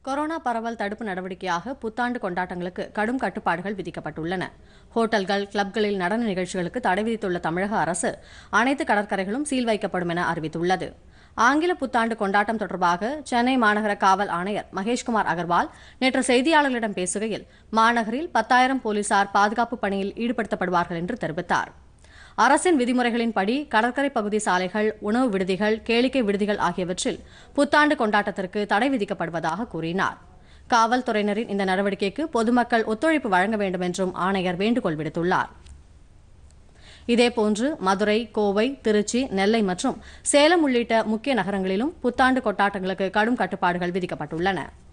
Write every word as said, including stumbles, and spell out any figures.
Corona பரவல் தடுப்பு நடவடிக்கையாக புத்தாண்டு கொண்டாட்டங்களுக்கு கடும் கட்டுப்பாடுகள் விதிக்கப்பட்டுள்ளன. ஹோட்டல்கள், கிளப்களில் நடன நிகழ்ச்சிகளுக்கு தடை விதித்துள்ள தமிழக அரசு அனைத்து கடற்கரைகளும் சீல் வைக்கப்படும் என அறிவித்துள்ளது. ஆங்கில புத்தாண்டு கொண்டாட்டம் தொடர்பாக சென்னை மாநகர காவல் ஆணையர் மகேஷ்குமார் அகர்வால் நேற்று செய்தியாளர்களிடம் பேசுகையில், மாநகரில் பத்தாயிரம் போலீசார் பாதுகாப்பு பணியில் ஈடுபடுத்தப்படுவார்கள் என்று தெரிவித்தார். அரசின் விதிமுறைகளின்படி கடற்கரை பகுதி சாலைகள், உணவு விடுதிகள், கேளிக்கை விடுதிகள் ஆகியவற்றில் புத்தாண்டு கொண்டாட்டத்திற்கு தடை விதிக்கப்படுவதாக கூறினார். காவல்துறையினரின் இந்த நடவடிக்கைக்கு பொதுமக்கள் ஒத்துழைப்பு வழங்க வேண்டும் என்றும் ஆணையர் வேண்டுகோள் விடுத்துள்ளார். இதேபோன்று மதுரை, கோவை, திருச்சி, நெல்லை மற்றும் சேலம் உள்ளிட்ட முக்கிய நகரங்களிலும் புத்தாண்டு கொண்டாட்டங்களுக்கு கடும் கட்டுப்பாடுகள் விதிக்கப்பட்டுள்ளன.